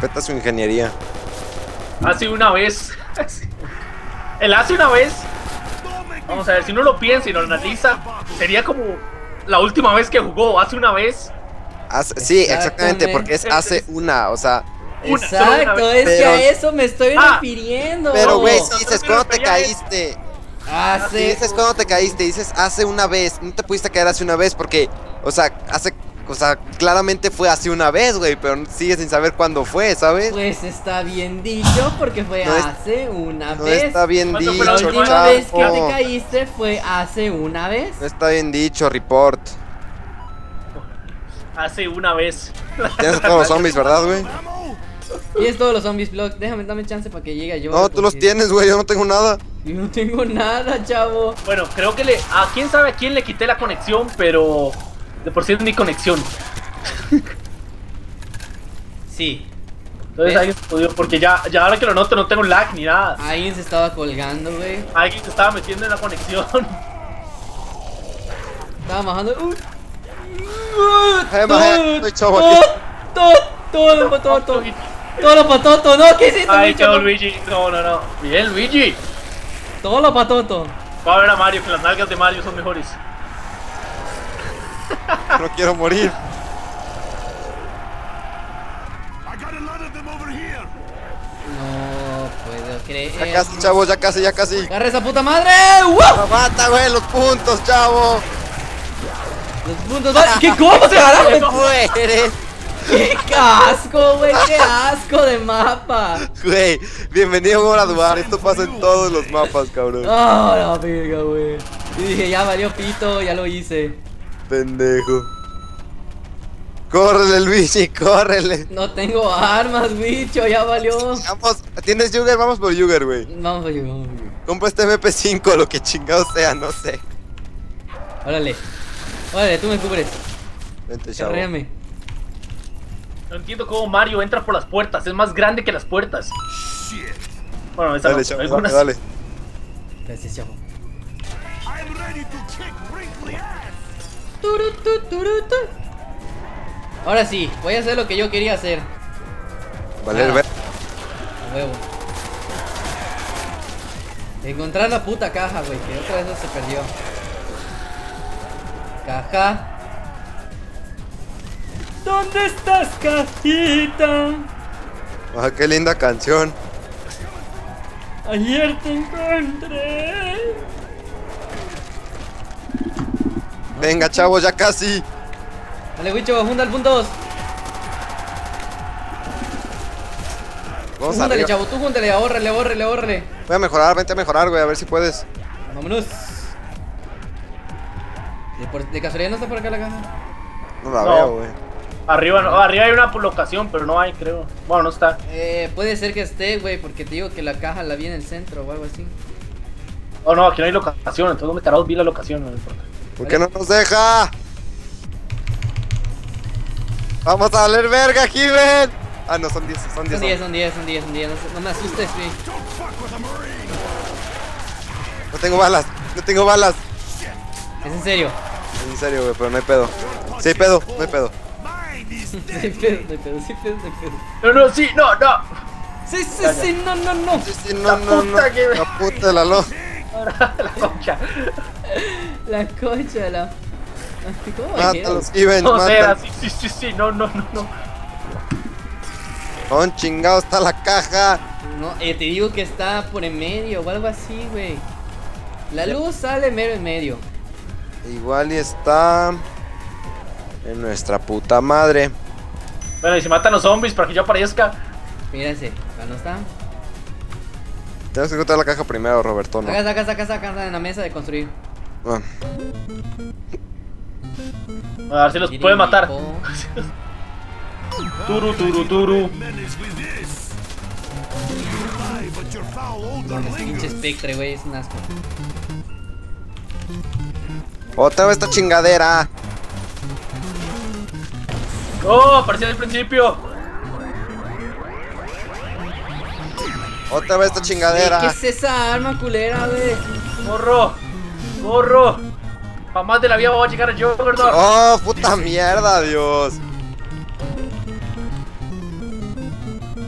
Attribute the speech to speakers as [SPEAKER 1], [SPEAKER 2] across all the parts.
[SPEAKER 1] respeta su ingeniería.
[SPEAKER 2] Hace una vez. El hace una vez. Vamos a ver, si uno lo piensa y lo analiza, sería como la última vez que jugó, hace una vez.
[SPEAKER 1] Sí, exactamente, porque es hace una, o sea.
[SPEAKER 3] Exacto, es que a eso me estoy refiriendo.
[SPEAKER 1] Pero, güey, si dices cuando te caíste.
[SPEAKER 3] Hace.
[SPEAKER 1] Si dices cuando te caíste, dices hace una vez. No te pudiste caer hace una vez porque, o sea, claramente fue hace una vez, güey, pero sigues sin saber cuándo fue, ¿sabes?
[SPEAKER 3] Pues está bien dicho porque fue hace una vez.
[SPEAKER 1] No está bien dicho,
[SPEAKER 3] La última vez que te caíste fue hace una vez.
[SPEAKER 1] No está bien dicho, report.
[SPEAKER 2] Hace una vez.
[SPEAKER 1] Tienes todos los zombies, ¿verdad, güey?
[SPEAKER 3] Tienes todos los zombies blocks. Dame chance para que llegue yo.
[SPEAKER 1] No, tú los tienes, güey, yo no tengo nada.
[SPEAKER 3] Yo no tengo nada, chavo.
[SPEAKER 2] Bueno, creo que a quién sabe a quién le quité la conexión, pero de por sí es mi conexión.
[SPEAKER 3] Sí.
[SPEAKER 2] Entonces alguien se jodió, porque ya ahora que lo noto no tengo lag ni nada.
[SPEAKER 3] Alguien se estaba colgando, güey.
[SPEAKER 2] Alguien se estaba metiendo en la conexión.
[SPEAKER 3] Estaba bajando.
[SPEAKER 1] Estoy chavo aquí.
[SPEAKER 3] Todo lo patoto, no, ¿qué hiciste?
[SPEAKER 2] Ay, chao Luigi, no. Bien, Luigi.
[SPEAKER 3] Todo lo patoto.
[SPEAKER 2] Va a ver a Mario, que las nalgas de Mario son mejores.
[SPEAKER 1] No quiero morir.
[SPEAKER 3] No puedo creer.
[SPEAKER 1] Ya casi, chavo, ya casi.
[SPEAKER 3] ¡Agarra esa puta madre!
[SPEAKER 1] Mata, güey, los puntos, chavo.
[SPEAKER 3] Los puntos, ¿qué? ¿Cómo se agarraron?
[SPEAKER 1] Muere.
[SPEAKER 3] ¡Qué asco, güey! ¡Qué asco de mapa!
[SPEAKER 1] Güey, bienvenido a Duar. Esto pasa en todos los mapas, cabrón.
[SPEAKER 3] ¡Ah, la verga, güey! Y dije, ya valió pito, ya lo hice.
[SPEAKER 1] Pendejo. Córrele, Luigi, córrele.
[SPEAKER 3] No tengo armas, bicho, ya valió.
[SPEAKER 1] Vamos, ¿tienes Jugger? Vamos por Jugger, güey.
[SPEAKER 3] Vamos, vamos.
[SPEAKER 1] Compra este MP5, lo que chingado sea, no sé.
[SPEAKER 3] Órale, tú me cubres.
[SPEAKER 1] Vente, chavo.
[SPEAKER 3] Carréame.
[SPEAKER 2] No entiendo cómo Mario entra por las puertas, es más grande que las puertas. Bueno, esa
[SPEAKER 1] Dale,
[SPEAKER 2] no,
[SPEAKER 1] chavo,
[SPEAKER 2] algunas...
[SPEAKER 1] dale.
[SPEAKER 3] Gracias, chavo. Ahora sí, voy a hacer lo que yo quería hacer.
[SPEAKER 1] Vale, ver.
[SPEAKER 3] A huevo. Encontrar la puta caja, güey, que otra vez se perdió. Caja. ¿Dónde estás, cajita?
[SPEAKER 1] Ah, qué linda canción.
[SPEAKER 3] Ayer te encontré.
[SPEAKER 1] Venga, chavo, ya casi.
[SPEAKER 3] Dale, Wicho, junta al punto 2.
[SPEAKER 1] Vamos
[SPEAKER 3] Júntale,
[SPEAKER 1] arriba.
[SPEAKER 3] chavo, tú júntale, ahórrale.
[SPEAKER 1] Voy a mejorar, vente a mejorar, güey, a ver si puedes.
[SPEAKER 3] Vámonos. ¿De casualidad no está por acá la caja?
[SPEAKER 1] No la
[SPEAKER 2] No.
[SPEAKER 1] veo, güey.
[SPEAKER 2] Arriba no, arriba hay una locación, pero no hay, creo. Bueno, no está.
[SPEAKER 3] Puede ser que esté, güey, porque te digo que la caja la vi en el centro o algo así.
[SPEAKER 2] Oh, no, aquí no hay locación, entonces ¿dónde carajo vi la locación? No importa.
[SPEAKER 1] ¿Por qué no nos deja? Vamos a valer verga, Given. Ah, no, son 10, son 10.
[SPEAKER 3] Son 10. No me asustes, güey.
[SPEAKER 1] No tengo balas.
[SPEAKER 3] Es en serio.
[SPEAKER 1] En serio, güey, pero no hay pedo. Sí hay pedo, no hay pedo.
[SPEAKER 3] No hay pedo.
[SPEAKER 2] No, sí, no.
[SPEAKER 3] Sí, no.
[SPEAKER 1] Sí, no. La puta de la luz.
[SPEAKER 2] La concha.
[SPEAKER 3] La concha, ¿cómo
[SPEAKER 1] Mátalos, Given,
[SPEAKER 2] No,
[SPEAKER 1] mátalos.
[SPEAKER 2] sí, no.
[SPEAKER 1] Con chingado está la caja.
[SPEAKER 3] No, te digo que está por en medio o algo así, güey. La luz sale mero en medio.
[SPEAKER 1] Igual y está en nuestra puta madre.
[SPEAKER 2] Bueno, y se matan los zombies para que yo aparezca.
[SPEAKER 3] Fíjense, ¿no está?
[SPEAKER 1] Tenemos que encontrar la caja primero, Roberto, ¿no?
[SPEAKER 3] Saca en la mesa de construir.
[SPEAKER 1] Ah.
[SPEAKER 2] A ver si los puede matar. Turu.
[SPEAKER 3] Pinche espectre, güey, es un asco.
[SPEAKER 1] Otra vez esta chingadera.
[SPEAKER 2] Oh, apareció al principio.
[SPEAKER 1] Otra vez esta chingadera.
[SPEAKER 3] ¿Qué es esa arma culera, güey?
[SPEAKER 2] Corro. Jamás de la vida voy a llegar yo, ¿verdad?
[SPEAKER 1] Oh, puta mierda, Dios.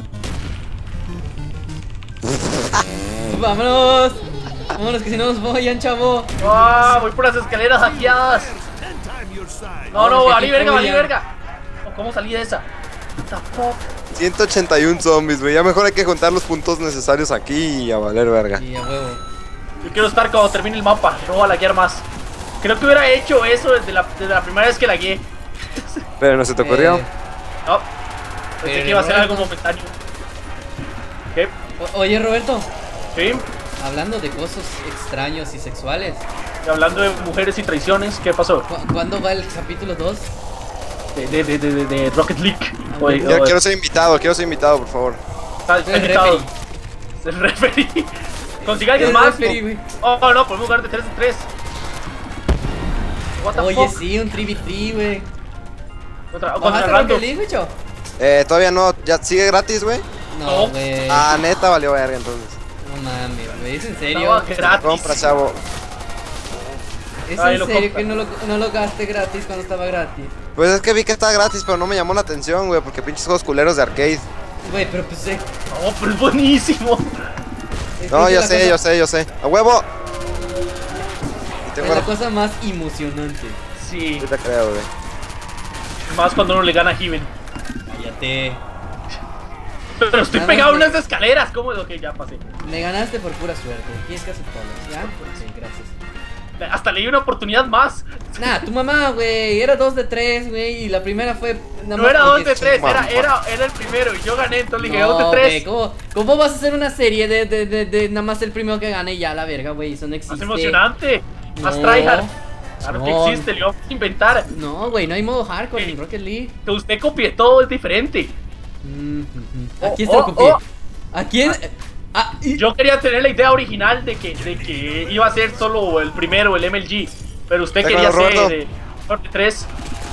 [SPEAKER 3] Vámonos. Vámonos que si no nos follan, chavo.
[SPEAKER 2] Ah, voy por las escaleras hackeadas. No, no, valí verga, valí verga. ¿Cómo salí de esa? What the fuck?
[SPEAKER 1] 181 zombies, güey. Ya mejor hay que juntar los puntos necesarios aquí y a valer verga.
[SPEAKER 3] Y a huevo.
[SPEAKER 2] Yo quiero estar cuando termine el mapa, no voy a laguear más. Creo que hubiera hecho eso desde la primera vez que lagué.
[SPEAKER 1] Pero no se te ocurrió.
[SPEAKER 2] No, pensé que iba a ser algo momentáneo. ¿Qué?
[SPEAKER 3] Oye, Roberto,
[SPEAKER 2] ¿Sí?
[SPEAKER 3] hablando de cosas extraños y sexuales,
[SPEAKER 2] Y hablando de mujeres y traiciones, ¿qué pasó?
[SPEAKER 3] ¿cuándo va el capítulo 2?
[SPEAKER 2] De Rocket League.
[SPEAKER 1] Yo quiero ser invitado, por favor.
[SPEAKER 2] Está
[SPEAKER 3] El
[SPEAKER 2] invitado.
[SPEAKER 3] referee.
[SPEAKER 2] El referee. Consiga alguien
[SPEAKER 3] El
[SPEAKER 2] más.
[SPEAKER 3] referee, güey.
[SPEAKER 2] Oh, no, podemos jugar de 3 en 3. What the
[SPEAKER 3] Oye,
[SPEAKER 2] fuck?
[SPEAKER 3] sí, un 3v3, güey.
[SPEAKER 2] Contra
[SPEAKER 3] ¿Bajaste Rocket
[SPEAKER 2] random.
[SPEAKER 3] League, bicho?
[SPEAKER 1] Todavía no, ya sigue gratis, güey.
[SPEAKER 3] No, güey.
[SPEAKER 1] Ah, neta, valió verga entonces.
[SPEAKER 3] No mames, güey, ¿es en serio?
[SPEAKER 2] Estaba gratis.
[SPEAKER 1] Compra, chavo.
[SPEAKER 3] ¿Es
[SPEAKER 2] Ahí
[SPEAKER 3] en
[SPEAKER 2] lo
[SPEAKER 3] serio
[SPEAKER 2] compra.
[SPEAKER 3] que no lo gasté gratis cuando estaba gratis?
[SPEAKER 1] Pues es que vi que estaba gratis, pero no me llamó la atención, güey, porque pinches juegos culeros de arcade.
[SPEAKER 3] Güey, pero pues
[SPEAKER 2] Oh, pero es buenísimo.
[SPEAKER 3] es
[SPEAKER 1] No,
[SPEAKER 3] que
[SPEAKER 1] yo
[SPEAKER 3] es
[SPEAKER 1] sé, yo sé. ¡A huevo! Y
[SPEAKER 3] Es
[SPEAKER 1] tengo
[SPEAKER 3] la cosa más emocionante.
[SPEAKER 2] Sí,
[SPEAKER 1] Sí te creo, güey.
[SPEAKER 2] más cuando uno le gana a Heaven.
[SPEAKER 3] Cállate.
[SPEAKER 2] Pero estoy
[SPEAKER 3] Nada
[SPEAKER 2] pegado a
[SPEAKER 3] más
[SPEAKER 2] unas escaleras. ¿Cómo es lo que ya pasé?
[SPEAKER 3] Me ganaste por pura suerte. Tienes que aceptarlo, ¿ya? Sí, gracias.
[SPEAKER 2] Hasta leí una oportunidad más.
[SPEAKER 3] Nah, tu mamá, güey. Era 2 de 3, güey. Y la primera fue. nada
[SPEAKER 2] No
[SPEAKER 3] más
[SPEAKER 2] era 2
[SPEAKER 3] porque-
[SPEAKER 2] de 3,
[SPEAKER 1] mamá.
[SPEAKER 2] era el primero y yo gané, entonces le dije
[SPEAKER 3] No,
[SPEAKER 2] 2 de
[SPEAKER 3] güey,
[SPEAKER 2] 3.
[SPEAKER 3] ¿cómo vas a hacer una serie de nada más el primero que gane y ya la verga, güey? Eso no existe.
[SPEAKER 2] Más emocionante, más
[SPEAKER 3] No.
[SPEAKER 2] tryhard. Claro que
[SPEAKER 3] No.
[SPEAKER 2] existe, le vamos a inventar.
[SPEAKER 3] No, güey, no hay modo hardcore en Rocket League.
[SPEAKER 2] Que usted copie todo es diferente.
[SPEAKER 3] ¿A quién se lo copié? ¿A quién?
[SPEAKER 2] Yo quería tener la idea original de que iba a ser solo el primero, el MLG. Pero usted
[SPEAKER 1] Está
[SPEAKER 2] quería
[SPEAKER 1] con el roto.
[SPEAKER 2] ser de 3.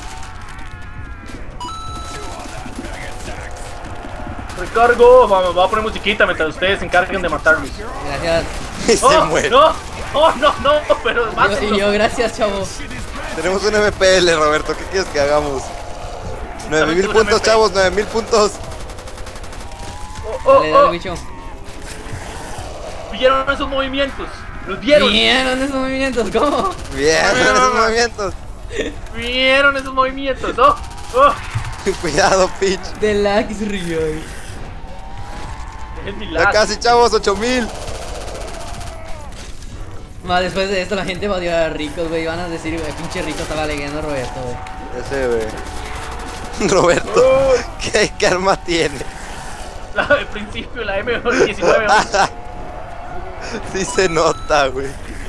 [SPEAKER 2] Recargo, voy a poner musiquita mientras ustedes se encarguen de matarme.
[SPEAKER 3] Gracias.
[SPEAKER 1] Y se
[SPEAKER 2] ¡Oh,
[SPEAKER 1] muere.
[SPEAKER 2] no! ¡Oh, no, no! Pero
[SPEAKER 3] Y
[SPEAKER 2] mátenlo.
[SPEAKER 3] yo, gracias, chavo.
[SPEAKER 1] Tenemos un MPL, Roberto. ¿Qué quieres que hagamos? 9000
[SPEAKER 2] un
[SPEAKER 1] puntos,
[SPEAKER 2] MP.
[SPEAKER 1] chavos, 9000 puntos.
[SPEAKER 2] Oh,
[SPEAKER 3] Dale, dale,
[SPEAKER 2] oh.
[SPEAKER 3] bicho.
[SPEAKER 2] ¿Vieron esos movimientos? ¿Los vieron?
[SPEAKER 3] ¿Vieron esos movimientos? ¿Cómo?
[SPEAKER 1] Bien,
[SPEAKER 2] Mira,
[SPEAKER 1] esos
[SPEAKER 2] mamá.
[SPEAKER 1] movimientos.
[SPEAKER 2] ¿Vieron esos movimientos? ¡Oh! ¡Oh!
[SPEAKER 1] Cuidado, pitch.
[SPEAKER 3] Deluxe Rio.
[SPEAKER 2] Es mi
[SPEAKER 1] Ya
[SPEAKER 2] lag.
[SPEAKER 1] casi, chavos, 8000.
[SPEAKER 3] Ma, después de esto la gente va a odiar a Ricos, güey. Van a decir, güey, pinche Rico estaba leyendo a Roberto, güey.
[SPEAKER 1] Ese, güey. Roberto,
[SPEAKER 2] Oh,
[SPEAKER 1] ¿qué arma tiene?
[SPEAKER 2] la del principio, la M19.
[SPEAKER 1] Sí se nota, güey.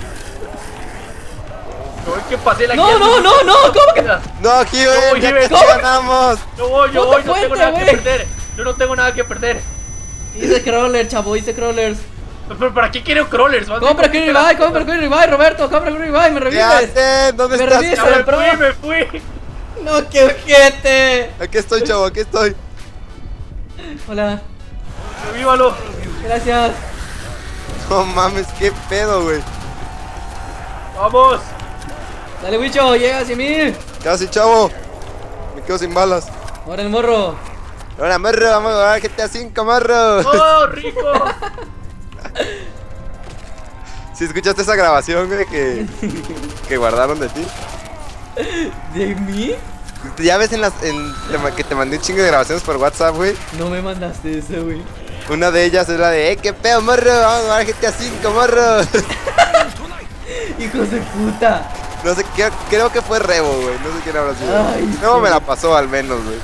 [SPEAKER 2] No, es que pasé la
[SPEAKER 3] No,
[SPEAKER 2] guía.
[SPEAKER 3] no, no, no, ¿cómo que?
[SPEAKER 1] No, aquí,
[SPEAKER 2] No,
[SPEAKER 1] güey, ya
[SPEAKER 2] Jiménez.
[SPEAKER 1] casi ganamos.
[SPEAKER 2] Yo voy,
[SPEAKER 3] Puta
[SPEAKER 2] no tengo
[SPEAKER 3] fuente,
[SPEAKER 2] nada que
[SPEAKER 3] güey.
[SPEAKER 2] perder. Yo no tengo nada que perder.
[SPEAKER 3] Hice crawler, chavo, hice crawlers.
[SPEAKER 2] Pero ¿para qué quiero crawlers? Más
[SPEAKER 3] Compra
[SPEAKER 2] bien,
[SPEAKER 3] Quick Revive, compra Quick Revive, Roberto, compra Quick Revive, me
[SPEAKER 1] ¿Qué
[SPEAKER 3] revives.
[SPEAKER 1] hacen? ¿Dónde
[SPEAKER 3] Me
[SPEAKER 1] estás?
[SPEAKER 3] revives.
[SPEAKER 2] Ya
[SPEAKER 3] el pro.
[SPEAKER 2] me fui.
[SPEAKER 3] No, qué ojete.
[SPEAKER 1] Aquí estoy, chavo, aquí estoy.
[SPEAKER 3] Hola,
[SPEAKER 2] Revívalo.
[SPEAKER 3] gracias.
[SPEAKER 1] No mames, qué pedo, güey.
[SPEAKER 2] Vamos.
[SPEAKER 3] Dale, Wicho, llega hacia mí.
[SPEAKER 1] Casi, chavo. Me quedo sin balas.
[SPEAKER 3] Ahora el morro.
[SPEAKER 1] Ahora, morro, vamos a jugar GTA 5, morro.
[SPEAKER 2] ¡Oh, rico!
[SPEAKER 1] Si escuchaste esa grabación, güey, que guardaron de ti.
[SPEAKER 3] ¿De mí?
[SPEAKER 1] Ya ves que te mandé un chingo de grabaciones por WhatsApp, güey.
[SPEAKER 3] No me mandaste eso, güey.
[SPEAKER 1] Una de ellas es la de, qué pedo, morro, vamos a jugar GTA 5, morro.
[SPEAKER 3] Hijos de puta.
[SPEAKER 1] No sé, creo que fue Rebo, güey. No sé quién habrá sido.
[SPEAKER 3] Ay,
[SPEAKER 1] No,
[SPEAKER 3] sí.
[SPEAKER 1] me la pasó al menos, güey.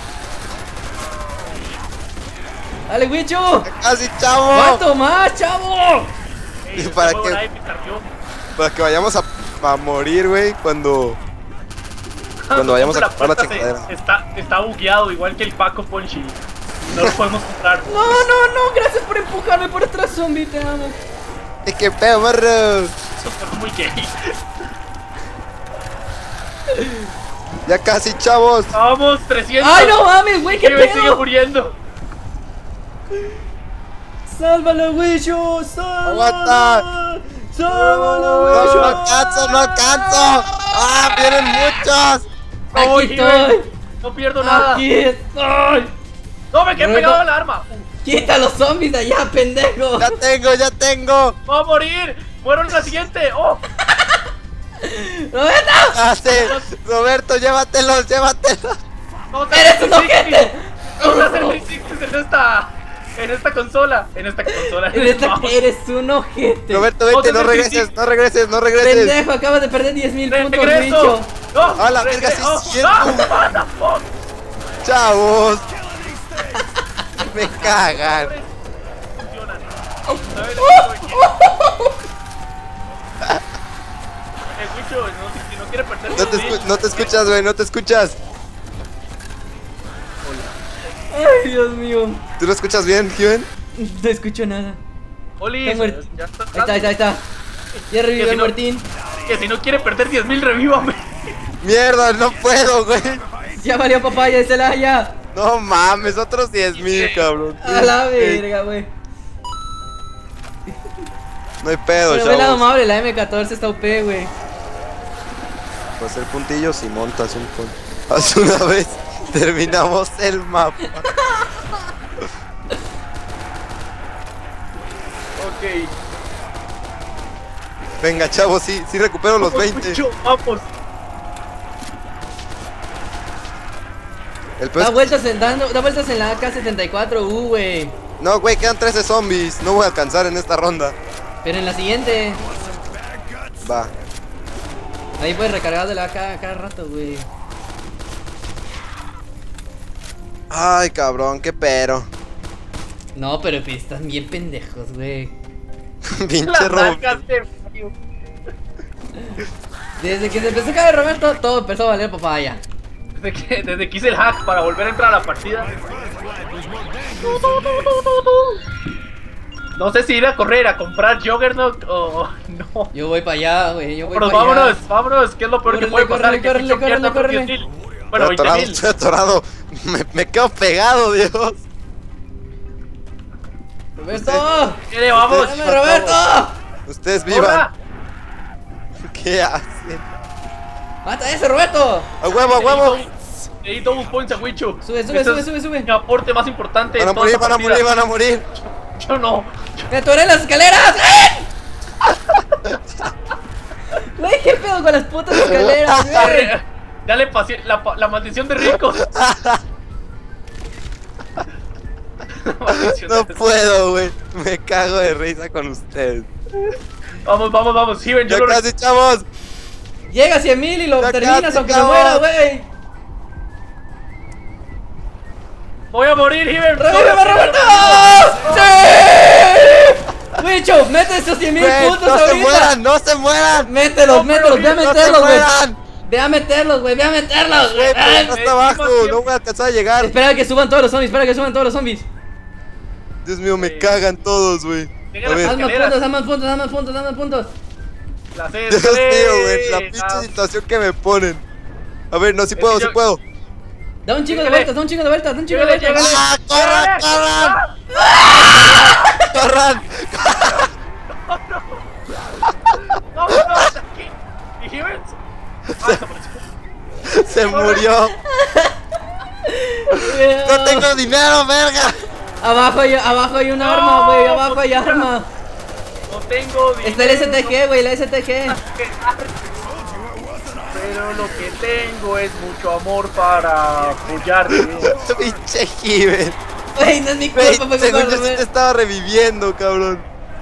[SPEAKER 3] Dale, Wicho.
[SPEAKER 1] Casi, chavo.
[SPEAKER 3] ¿Cuánto más, chavo?
[SPEAKER 1] ¿Y para qué? Para que vayamos a morir, güey, cuando vayamos a comprar la chingadera.
[SPEAKER 2] Está bugueado, igual que el Paco Ponchi. No lo podemos comprar.
[SPEAKER 3] No, no, no, gracias por empujarme por atrás, zombie, te amo.
[SPEAKER 1] Qué pedo, morro.
[SPEAKER 2] Eso fue muy gay.
[SPEAKER 1] Ya casi, chavos.
[SPEAKER 2] Vamos, 300.
[SPEAKER 3] Ay, no mames, güey, qué
[SPEAKER 2] Que me sigue
[SPEAKER 3] pedo.
[SPEAKER 2] muriendo.
[SPEAKER 3] Sálvalo, Wicho, sálvalo.
[SPEAKER 1] Aguanta.
[SPEAKER 3] Sálvalo,
[SPEAKER 1] No,
[SPEAKER 3] Wicho.
[SPEAKER 1] no alcanzo, no alcanzo. Ah, vienen muchos.
[SPEAKER 2] No,
[SPEAKER 3] Aquí
[SPEAKER 2] Jiménez,
[SPEAKER 3] estoy.
[SPEAKER 2] no pierdo nada.
[SPEAKER 3] Aquí estoy.
[SPEAKER 2] No, me quedé
[SPEAKER 3] Roberto.
[SPEAKER 2] pegado al arma.
[SPEAKER 3] ¡Quita los zombies de allá, pendejo!
[SPEAKER 1] Ya tengo.
[SPEAKER 2] ¡Va a morir! ¡Muero en la siguiente! ¡Oh!
[SPEAKER 3] ¡Roberto!
[SPEAKER 1] Ah, sí. Roberto, llévatelos.
[SPEAKER 2] Vamos a
[SPEAKER 3] ¡Eres un
[SPEAKER 2] hacer
[SPEAKER 3] ojete!
[SPEAKER 2] Vamos a hacer 360 en esta consola. En esta consola. Vamos.
[SPEAKER 3] Eres un ojete.
[SPEAKER 1] Roberto, vete, no regreses.
[SPEAKER 3] Pendejo, acabas de perder 10,000 puntos,
[SPEAKER 2] ¡Regreso!
[SPEAKER 3] bicho.
[SPEAKER 2] ¡No!
[SPEAKER 1] A la verga, sí es cierto.
[SPEAKER 2] ¡Ah! ¡What the fuck!
[SPEAKER 1] Chavos. Me cagan.
[SPEAKER 2] Funcionan. ¿Sabes? Wicho, si no quiere perder
[SPEAKER 1] No te escuchas, güey, no te escuchas.
[SPEAKER 3] Ay, Dios mío.
[SPEAKER 1] ¿Tú lo escuchas bien, Given?
[SPEAKER 3] No escucho nada.
[SPEAKER 2] Oli,
[SPEAKER 3] Está muerto.
[SPEAKER 2] ya está.
[SPEAKER 3] Ahí está. Ya revivió
[SPEAKER 2] Que si
[SPEAKER 3] el
[SPEAKER 2] no-
[SPEAKER 3] Martín.
[SPEAKER 2] Que si no quiere perder 10,000, revívame.
[SPEAKER 1] Mierda, no puedo, güey.
[SPEAKER 3] Ya valió papaya de Celaya.
[SPEAKER 1] No mames, otros 10,000, cabrón.
[SPEAKER 3] A la verga, güey.
[SPEAKER 1] No hay pedo,
[SPEAKER 3] Pero ve el lado
[SPEAKER 1] chavos.
[SPEAKER 3] amable, la M14 está OP, güey.
[SPEAKER 1] Para hacer puntillos y montas un Hace una vez terminamos el mapa.
[SPEAKER 2] Ok.
[SPEAKER 1] Venga, chavos, sí recupero los 20.
[SPEAKER 2] Wicho, vamos.
[SPEAKER 1] El peor
[SPEAKER 3] Da
[SPEAKER 1] es-
[SPEAKER 3] vueltas en la AK-74, güey.
[SPEAKER 1] No, güey, quedan 13 zombies. No voy a alcanzar en esta ronda.
[SPEAKER 3] Pero en la siguiente.
[SPEAKER 1] Va.
[SPEAKER 3] Ahí puedes recargar de la AK cada rato, güey.
[SPEAKER 1] Ay, cabrón, qué pero.
[SPEAKER 3] No, pero pues, están bien pendejos, güey.
[SPEAKER 1] Pinche
[SPEAKER 2] Las
[SPEAKER 1] Rob.
[SPEAKER 2] nalgas de frío.
[SPEAKER 3] Desde que se empezó a caer Roberto, todo empezó a valer papaya.
[SPEAKER 2] Desde que hice el hack para volver a entrar a la partida. No sé si ir a correr a comprar Juggernaut o no.
[SPEAKER 3] Yo voy para allá, güey. Yo voy
[SPEAKER 2] Pero
[SPEAKER 3] para allá.
[SPEAKER 2] vámonos, que es lo peor que puede pasar.
[SPEAKER 3] Córrele,
[SPEAKER 2] Que
[SPEAKER 3] córrele,
[SPEAKER 2] Wicho pierda
[SPEAKER 3] córrele,
[SPEAKER 2] por
[SPEAKER 3] córrele.
[SPEAKER 2] 10,000. Bueno,
[SPEAKER 1] Estoy atorado,
[SPEAKER 2] 20,000.
[SPEAKER 1] estoy atorado. Me quedo pegado, Dios.
[SPEAKER 3] ¡Roberto!
[SPEAKER 2] ¿Qué vamos?
[SPEAKER 3] ¡Dame, Roberto!
[SPEAKER 1] Ustedes vivan.
[SPEAKER 2] ¡Ahora!
[SPEAKER 1] ¿Qué hacen?
[SPEAKER 3] ¡Mata a ese, Roberto!
[SPEAKER 1] ¡A huevo, a huevo!
[SPEAKER 2] Necesito un points a Wicho.
[SPEAKER 3] Sube.
[SPEAKER 2] Este es mi aporte más importante.
[SPEAKER 1] Van a
[SPEAKER 2] en toda
[SPEAKER 1] morir,
[SPEAKER 2] esta
[SPEAKER 1] van a
[SPEAKER 2] partida.
[SPEAKER 1] morir, van a morir.
[SPEAKER 2] Yo no.
[SPEAKER 3] ¡Me atoré en las escaleras! Güey, ¿qué pedo con las putas escaleras, güey?
[SPEAKER 2] Dale la maldición de Rico. La maldición
[SPEAKER 1] No
[SPEAKER 2] de-
[SPEAKER 1] puedo, güey. Me cago de risa con ustedes.
[SPEAKER 2] Vamos. Steven, yo
[SPEAKER 1] Ya
[SPEAKER 2] lo
[SPEAKER 1] casi, chavos.
[SPEAKER 3] Llega a 100,000 y lo
[SPEAKER 1] Ya
[SPEAKER 3] terminas
[SPEAKER 1] casi,
[SPEAKER 3] aunque me
[SPEAKER 1] chavos.
[SPEAKER 3] muera, güey.
[SPEAKER 2] voy a morir, Steven.
[SPEAKER 3] ¡Revíveme, Roberto! ¡Sí! Wicho, mete esos 100,000
[SPEAKER 1] Güey,
[SPEAKER 3] puntos
[SPEAKER 1] no se
[SPEAKER 3] ahorita.
[SPEAKER 1] mueran, no se mueran.
[SPEAKER 3] Mételos,
[SPEAKER 2] No, pero
[SPEAKER 3] mételos, ve a
[SPEAKER 1] No se
[SPEAKER 3] meterlos, güey.
[SPEAKER 1] mueran.
[SPEAKER 3] Ve a meterlos, güey, ve a meterlos,
[SPEAKER 1] Güey,
[SPEAKER 3] güey.
[SPEAKER 1] pero hasta abajo. No voy a alcanzar a llegar.
[SPEAKER 3] Espera que suban todos los zombies,
[SPEAKER 1] Dios mío, me cagan todos, güey.
[SPEAKER 2] Llega
[SPEAKER 1] A
[SPEAKER 2] la
[SPEAKER 1] ver.
[SPEAKER 3] Haz más
[SPEAKER 2] escaleras.
[SPEAKER 3] puntos, haz más puntos.
[SPEAKER 2] Las
[SPEAKER 1] Dios mío, güey. La pinche
[SPEAKER 2] escaleras.
[SPEAKER 1] situación que me ponen. A ver, no, si
[SPEAKER 2] Es
[SPEAKER 1] puedo,
[SPEAKER 2] que
[SPEAKER 1] si
[SPEAKER 2] yo-
[SPEAKER 1] puedo.
[SPEAKER 3] Da un chingo de
[SPEAKER 2] Llegale.
[SPEAKER 3] vueltas, da un chingo de vueltas.
[SPEAKER 2] Llegale.
[SPEAKER 1] ¡Ah, corran, corran! ¡Corran!
[SPEAKER 2] Vámonos aquí. ¿Y Steven?
[SPEAKER 1] Se murió. No tengo dinero, verga.
[SPEAKER 3] Abajo hay un arma, güey, abajo hay arma.
[SPEAKER 2] No tengo
[SPEAKER 3] Está el STG, güey, la STG.
[SPEAKER 2] Pero lo que tengo es mucho amor para apoyarte.
[SPEAKER 1] Pinche Given.
[SPEAKER 3] Güey, no es mi
[SPEAKER 1] Güey,
[SPEAKER 3] culpa,
[SPEAKER 1] según yo sí
[SPEAKER 3] güey.
[SPEAKER 1] te estaba reviviendo, cabrón.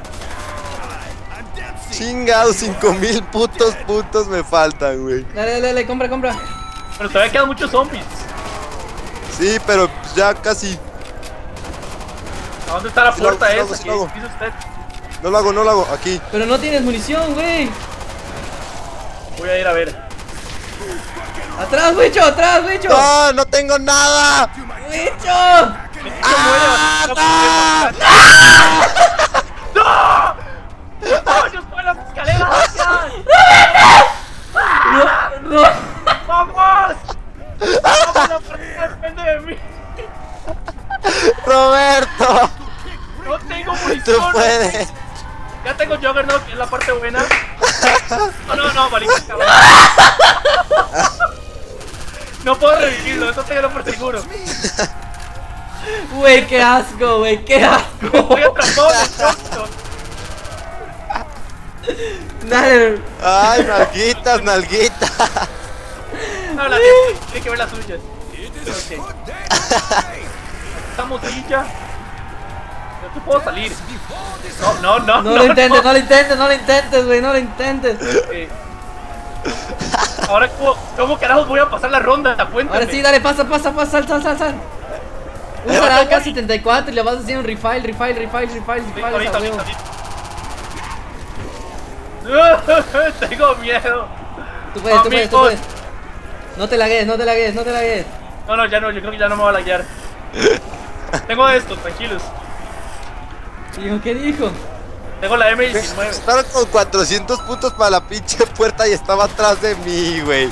[SPEAKER 1] Chingados, 5,000 putos puntos me faltan, güey.
[SPEAKER 3] Dale, compra.
[SPEAKER 2] Pero todavía quedan muchos zombies.
[SPEAKER 1] Sí, pero pues ya casi.
[SPEAKER 2] ¿A dónde está la
[SPEAKER 1] Sí lo hago,
[SPEAKER 2] puerta
[SPEAKER 1] sí lo hago,
[SPEAKER 2] esa?
[SPEAKER 1] sí lo hago.
[SPEAKER 2] ¿Qué hizo usted?
[SPEAKER 1] No lo hago. Aquí.
[SPEAKER 3] Pero no tienes munición, güey.
[SPEAKER 2] Voy a ir a ver.
[SPEAKER 3] Atrás, Wicho.
[SPEAKER 1] ¡No! ¡No tengo nada!
[SPEAKER 3] Wicho.
[SPEAKER 1] ¡Ah!
[SPEAKER 2] ¡No! ¡Yo estoy en las escaleras! ¡Ya!
[SPEAKER 3] No.
[SPEAKER 2] ¡Vamos! ¡Vamos! ¡La partida depende de mí!
[SPEAKER 1] ¡Roberto!
[SPEAKER 2] ¡No tengo
[SPEAKER 1] ¡Tú
[SPEAKER 2] munición!
[SPEAKER 1] puedes!
[SPEAKER 2] Ya tengo Juggernaut, que es la parte buena. No, marica, cabrón. No puedo revivirlo, eso tengo por seguro.
[SPEAKER 3] Güey, qué asco, güey, qué asco.
[SPEAKER 2] Estoy atrapado en el tronco.
[SPEAKER 3] Dale.
[SPEAKER 1] Ay, nalguitas, nalguitas.
[SPEAKER 2] No, tiene que ver las suyas. Ok. Estamos ahí ya. No puedo salir. No.
[SPEAKER 3] No lo intentes, güey, no lo intentes.
[SPEAKER 2] Ahora, ¿cómo carajos voy a pasar la ronda? Cuéntame.
[SPEAKER 3] Ahora sí, dale, pasa, sal. Usa la AK-74 y le vas a hacer un refill.
[SPEAKER 2] Ahorita. Tengo miedo.
[SPEAKER 3] Tú puedes. No te lagues.
[SPEAKER 2] No, ya no, yo creo que ya no me va a laguear. Tengo esto, tranquilos.
[SPEAKER 3] ¿Qué dijo?
[SPEAKER 2] Tengo la M19.
[SPEAKER 1] Estaban con 400 puntos para la pinche puerta y estaba atrás de mí, güey.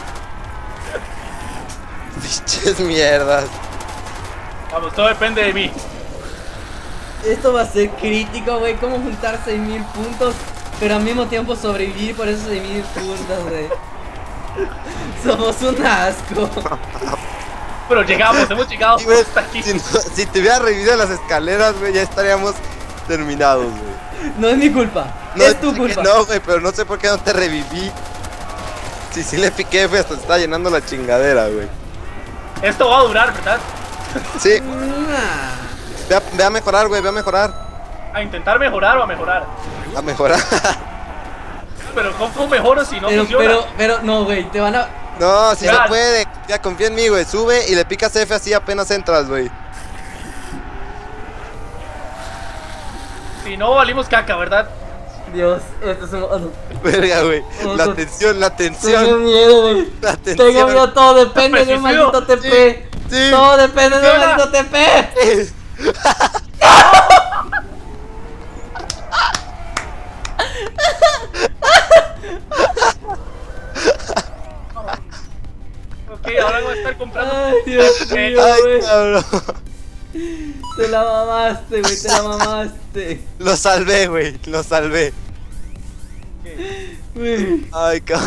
[SPEAKER 1] Pinches mierdas.
[SPEAKER 2] Vamos, todo depende de mí.
[SPEAKER 3] Esto va a ser crítico, güey. ¿Cómo juntar 6000 puntos, pero al mismo tiempo sobrevivir por esos 6000 puntos, güey? Somos un asco.
[SPEAKER 2] Pero hemos llegado
[SPEAKER 1] Sí, güey,
[SPEAKER 2] hasta aquí.
[SPEAKER 1] si te hubiera revivido en las escaleras, güey, ya estaríamos terminados, güey.
[SPEAKER 3] No es mi culpa,
[SPEAKER 1] No,
[SPEAKER 3] es tu
[SPEAKER 1] sé que
[SPEAKER 3] culpa.
[SPEAKER 1] no, güey, pero no sé por qué no te reviví. Sí le piqué, güey, hasta se está llenando la chingadera, güey.
[SPEAKER 2] Esto va a durar, ¿verdad?
[SPEAKER 1] Sí,
[SPEAKER 3] Nah.
[SPEAKER 1] ve a mejorar, güey, ve a mejorar.
[SPEAKER 2] ¿A intentar mejorar o a mejorar?
[SPEAKER 1] A mejorar.
[SPEAKER 2] Pero ¿cómo mejoro si no funciona?
[SPEAKER 3] Pero, no, güey, te van a...
[SPEAKER 1] No, si
[SPEAKER 2] Ya.
[SPEAKER 1] se puede, ya confía en mí, güey. Sube y le picas F así apenas entras, güey.
[SPEAKER 2] Si no, valimos caca, ¿verdad?
[SPEAKER 3] Dios, esto es un...
[SPEAKER 1] Verga, güey. La
[SPEAKER 3] Tengo
[SPEAKER 1] tensión.
[SPEAKER 3] miedo, güey.
[SPEAKER 1] La tensión.
[SPEAKER 3] Tengo miedo, todo depende de un
[SPEAKER 2] Me suicido.
[SPEAKER 3] maldito TP.
[SPEAKER 1] Sí.
[SPEAKER 3] Todo depende de un
[SPEAKER 2] Funciona.
[SPEAKER 3] maldito TP.
[SPEAKER 2] Ok, ahora voy a estar comprando.
[SPEAKER 3] Ay, Dios mío,
[SPEAKER 1] Ay,
[SPEAKER 3] güey.
[SPEAKER 1] cabrón.
[SPEAKER 3] Te la mamaste, güey, te la mamaste.
[SPEAKER 1] Lo salvé, güey. Lo salvé.
[SPEAKER 3] Güey.
[SPEAKER 1] Ay, cabrón.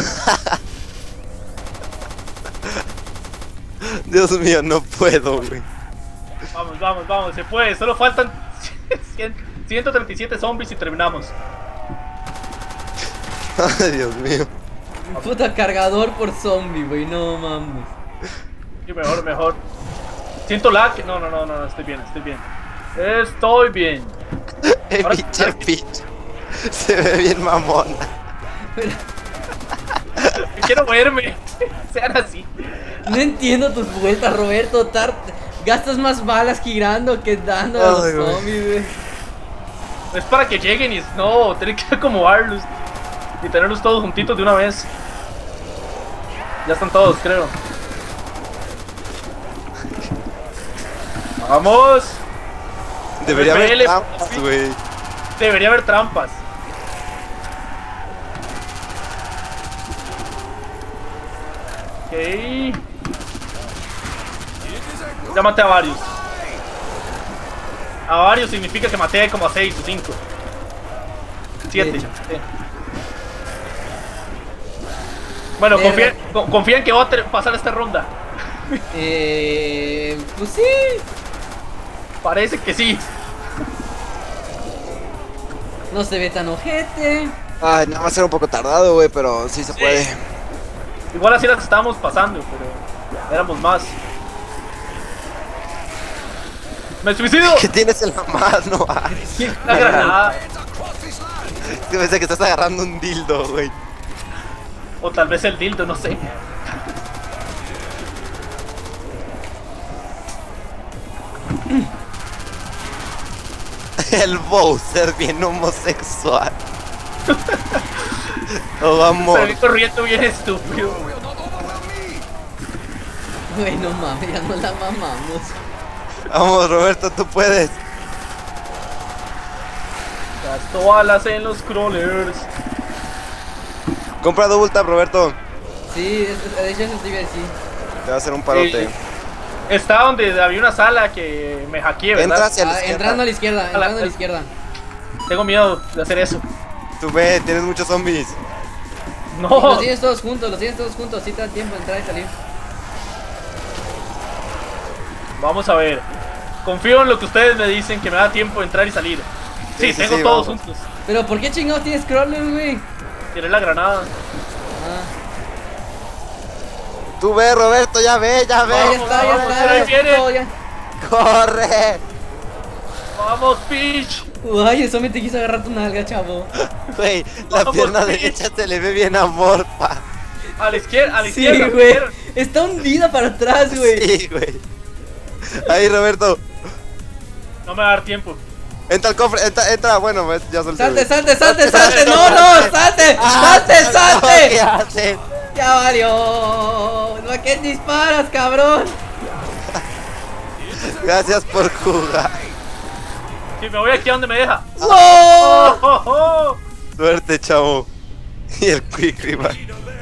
[SPEAKER 1] Dios mío, no puedo, güey.
[SPEAKER 2] Vamos, se puede. Solo faltan 137 zombies y terminamos.
[SPEAKER 1] Ay, Dios mío.
[SPEAKER 3] Puta cargador por zombie, güey, no mames.
[SPEAKER 2] Sí, mejor. Siento lag. No, estoy bien. Estoy bien. Ahora-
[SPEAKER 1] Pinche picho. Se ve bien mamona.
[SPEAKER 2] Quiero verme. Sean así.
[SPEAKER 3] No entiendo tus vueltas, Roberto. Gastas más balas girando que dando a los
[SPEAKER 1] Ay, güey.
[SPEAKER 3] zombies, güey.
[SPEAKER 2] Es para que lleguen y no, tener que acomodarlos y tenerlos todos juntitos de una vez. Ya están todos, creo. Vamos.
[SPEAKER 1] Debería haber
[SPEAKER 2] FL,
[SPEAKER 1] trampas, güey.
[SPEAKER 2] Debería haber trampas. Ok. Ya maté a varios. A varios significa que maté como a 6 o 5. 7.
[SPEAKER 3] Bien.
[SPEAKER 2] Bueno,
[SPEAKER 3] Verga.
[SPEAKER 2] confía en que va a pasar esta ronda.
[SPEAKER 3] Pues sí.
[SPEAKER 2] Parece que sí.
[SPEAKER 3] No se ve tan ojete.
[SPEAKER 1] Ay, nada más era un poco tardado, güey, pero sí se
[SPEAKER 2] Sí.
[SPEAKER 1] puede.
[SPEAKER 2] Igual así las estábamos pasando, pero éramos más. ¡Me suicido!
[SPEAKER 1] ¿Qué tienes en la mano? Ay,
[SPEAKER 2] Una granada.
[SPEAKER 1] es que pensé que estás agarrando un dildo, güey.
[SPEAKER 2] O tal vez el dildo, no sé.
[SPEAKER 1] El Bowser bien homosexual. Oh,
[SPEAKER 2] Se
[SPEAKER 1] amor.
[SPEAKER 2] ve corriendo bien estúpido.
[SPEAKER 3] Güey, no mames, ya no la mamamos.
[SPEAKER 1] Vamos, Roberto, tú puedes.
[SPEAKER 2] Gasto balas en los crawlers.
[SPEAKER 1] Compra double tap, Roberto.
[SPEAKER 3] Sí, de hecho eso te iba a decir.
[SPEAKER 1] Te va a hacer un parote.
[SPEAKER 2] Sí. Está donde había una sala que me hackeé, ¿verdad?
[SPEAKER 1] Entra hacia la izquierda.
[SPEAKER 3] Entrando a la izquierda,
[SPEAKER 2] la-
[SPEAKER 3] entrando a la izquierda.
[SPEAKER 2] Tengo miedo de hacer eso.
[SPEAKER 1] Tú ve, tienes muchos zombies.
[SPEAKER 2] No.
[SPEAKER 3] Los tienes todos juntos, sí te da tiempo de entrar y salir.
[SPEAKER 2] Vamos a ver. Confío en lo que ustedes me dicen, que me da tiempo de entrar y salir. Sí, tengo todos
[SPEAKER 1] vamos.
[SPEAKER 2] juntos.
[SPEAKER 3] Pero ¿por qué chingados tienes crawlers, güey?
[SPEAKER 2] Tiré la granada.
[SPEAKER 3] Ah,
[SPEAKER 1] Tú ve, Roberto, ya ve, ya ve.
[SPEAKER 3] ya
[SPEAKER 2] Vamos,
[SPEAKER 3] está, ya
[SPEAKER 2] vamos,
[SPEAKER 3] está.
[SPEAKER 2] ahí
[SPEAKER 3] Ya
[SPEAKER 2] viene.
[SPEAKER 3] está, ya.
[SPEAKER 1] ¡Corre!
[SPEAKER 2] ¡Vamos, Peach!
[SPEAKER 3] Ay, eso me te quiso agarrar tu nalga, chavo.
[SPEAKER 1] Güey, la
[SPEAKER 2] Vamos,
[SPEAKER 1] pierna
[SPEAKER 2] Peach.
[SPEAKER 1] derecha se le ve bien amorfa.
[SPEAKER 2] A la izquierda,
[SPEAKER 3] Sí,
[SPEAKER 2] a la
[SPEAKER 3] güey.
[SPEAKER 2] izquierda.
[SPEAKER 3] Está hundida para atrás, güey.
[SPEAKER 1] Sí, güey. Ahí, Roberto.
[SPEAKER 2] No me va a dar tiempo.
[SPEAKER 1] Entra al cofre, entra, bueno, pues, ya solté.
[SPEAKER 3] Salte,
[SPEAKER 1] güey.
[SPEAKER 3] salte, salte, salte. No, no, salte. Salte,
[SPEAKER 1] ¿Qué
[SPEAKER 3] salte.
[SPEAKER 1] haces?
[SPEAKER 3] Ya valió. ¿A qué disparas, cabrón?
[SPEAKER 1] Gracias por jugar.
[SPEAKER 2] Si me voy aquí a donde me deja.
[SPEAKER 3] ¡No!
[SPEAKER 2] ¡Oh, oh, oh!
[SPEAKER 1] Suerte, chavo. Y el quick revive.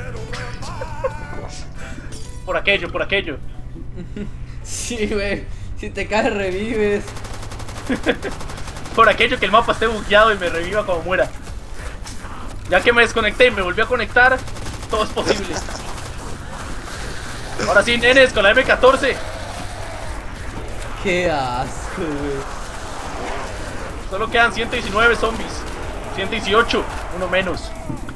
[SPEAKER 2] Por aquello, por aquello.
[SPEAKER 3] Sí, güey. Si te caes, revives.
[SPEAKER 2] Por aquello que el mapa esté bugueado y me reviva como muera. Ya que me desconecté y me volví a conectar, todo es posible. Ahora sí, nenes, con la M14.
[SPEAKER 3] Qué asco, güey.
[SPEAKER 2] Solo quedan 119 zombies. 118, uno menos.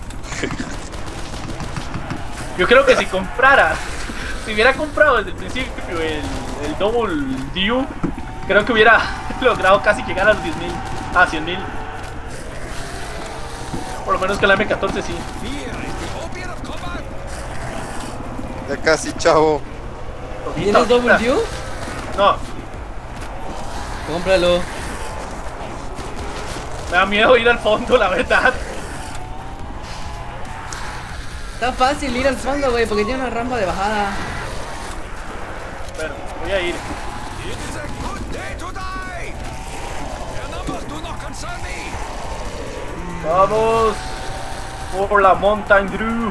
[SPEAKER 2] Yo creo que si comprara, si hubiera comprado desde el principio el Double Dew, creo que hubiera logrado casi llegar a los 10.000, a 100.000. Por lo menos que la M14 sí.
[SPEAKER 1] Ya casi, chavo.
[SPEAKER 3] ¿Tienes Double Dew?
[SPEAKER 2] No,
[SPEAKER 3] Cómpralo.
[SPEAKER 2] me da miedo ir al fondo, la verdad.
[SPEAKER 3] Está fácil ir al fondo, güey, porque tiene una rampa de bajada.
[SPEAKER 2] Bueno, voy a ir. Vamos por la Mountain Dew.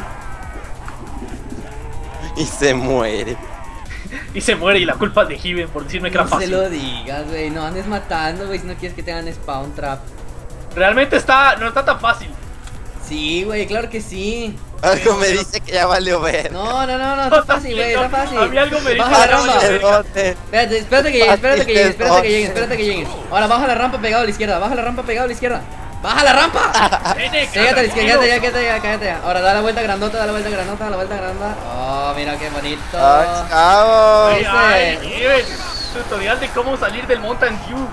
[SPEAKER 1] Y se muere.
[SPEAKER 2] Y se muere y la culpa es de Given por decirme que era
[SPEAKER 3] No se
[SPEAKER 2] fácil.
[SPEAKER 3] lo digas, güey. No andes matando, güey, si no quieres que te hagan spawn trap.
[SPEAKER 2] Realmente no está tan fácil.
[SPEAKER 3] Sí, güey, claro que sí.
[SPEAKER 1] Algo me dice que ya valió ver.
[SPEAKER 3] No, no, no, no, está fácil, güey, está fácil.
[SPEAKER 2] A mí algo me dice
[SPEAKER 3] Baja la
[SPEAKER 2] que no
[SPEAKER 3] rampa.
[SPEAKER 2] vale verga.
[SPEAKER 3] Espérate, espérate que llegues, espérate que llegues, espérate que llegues, espérate que llegues. Ahora baja la rampa pegado a la izquierda, baja la rampa pegado a la izquierda. ¡Baja la rampa!
[SPEAKER 2] Nene,
[SPEAKER 3] Cállate a la izquierda,
[SPEAKER 2] tranquilo.
[SPEAKER 3] cállate ya, cállate ya. Ahora da la vuelta grandota, da la vuelta grandota, da la vuelta grandota. Oh, mira qué bonito.
[SPEAKER 1] ¡Ay, chavo!
[SPEAKER 2] Ay,
[SPEAKER 3] ¿Viste?
[SPEAKER 2] ay, Given, tutorial de cómo salir del Mountain Dew.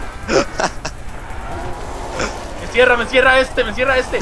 [SPEAKER 2] Me encierra este, me encierra este.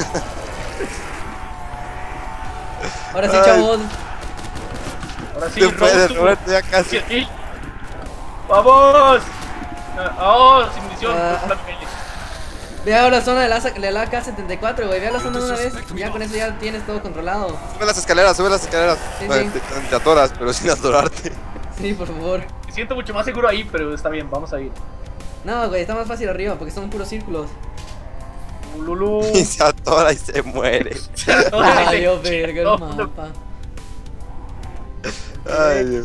[SPEAKER 3] Ahora sí,
[SPEAKER 1] Ay.
[SPEAKER 3] chavos.
[SPEAKER 2] Ahora sí,
[SPEAKER 1] Tú puedes,
[SPEAKER 2] Road to-
[SPEAKER 1] Roberto, ya casi.
[SPEAKER 2] Sí. ¡Vamos! ¡Oh, sin munición!
[SPEAKER 3] Ah. Ve ahora la zona de la AK-74, güey. Ve a la zona de una vez. Ya con eso ya tienes todo controlado.
[SPEAKER 1] Sube las escaleras, sube las escaleras.
[SPEAKER 3] Sí,
[SPEAKER 1] Bueno,
[SPEAKER 3] sí.
[SPEAKER 1] te atoras, pero sin atorarte.
[SPEAKER 3] Sí, por favor.
[SPEAKER 2] Me siento mucho más seguro ahí, pero está bien, vamos a ir.
[SPEAKER 3] No, güey, está más fácil arriba porque son puros círculos.
[SPEAKER 2] Lulú.
[SPEAKER 1] Y se atora y se muere.
[SPEAKER 3] Valió verga el mapa.
[SPEAKER 1] Ay, Dios.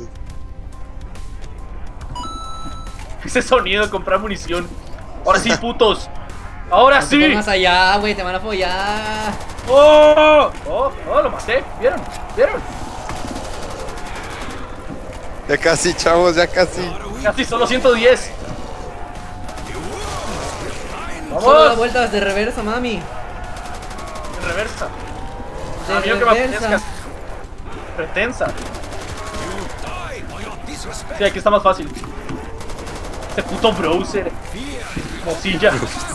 [SPEAKER 2] Ese sonido de comprar munición. Ahora sí, putos. Ahora
[SPEAKER 3] No te
[SPEAKER 2] sí.
[SPEAKER 3] pongas allá, güey, te van a follar.
[SPEAKER 2] ¡Oh! ¡Oh! ¡Oh! Lo maté. ¿Vieron? ¿Vieron?
[SPEAKER 1] Ya casi, chavos, ya casi.
[SPEAKER 2] Casi solo 110.
[SPEAKER 3] Solo da
[SPEAKER 2] ¡Vamos!
[SPEAKER 3] vueltas de reversa, mami.
[SPEAKER 2] En reversa.
[SPEAKER 3] De
[SPEAKER 2] Ah, mira que me
[SPEAKER 3] reversa.
[SPEAKER 2] apetezcas. Pretensa. Sí, aquí está más fácil. Este puto browser. Mozilla.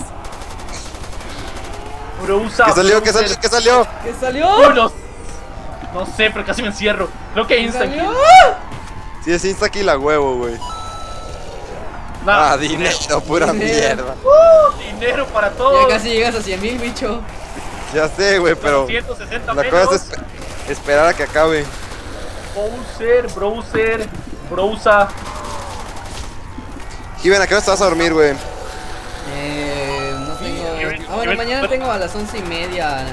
[SPEAKER 2] Browser.
[SPEAKER 1] ¿Qué salió? ¿Qué salió? ¿Qué salió?
[SPEAKER 3] ¿Qué salió?
[SPEAKER 2] Uy, no sé, pero casi me encierro. Creo que
[SPEAKER 3] ¿Qué
[SPEAKER 2] Insta aquí.
[SPEAKER 3] salió?
[SPEAKER 1] Sí, es insta aquí la huevo, güey.
[SPEAKER 2] Nah,
[SPEAKER 1] Ah, dinero, pura
[SPEAKER 3] Dinero.
[SPEAKER 1] mierda.
[SPEAKER 2] dinero para todos.
[SPEAKER 3] Ya casi llegas a 100,000, bicho.
[SPEAKER 1] Ya sé, güey, pero
[SPEAKER 2] 160
[SPEAKER 1] la
[SPEAKER 2] menos.
[SPEAKER 1] cosa es esperar a que acabe.
[SPEAKER 2] Browser.
[SPEAKER 1] Given, ¿a qué hora te vas a dormir, güey?
[SPEAKER 3] No tengo.
[SPEAKER 2] Sí,
[SPEAKER 3] Ah, bueno, mañana tengo a las 11:30.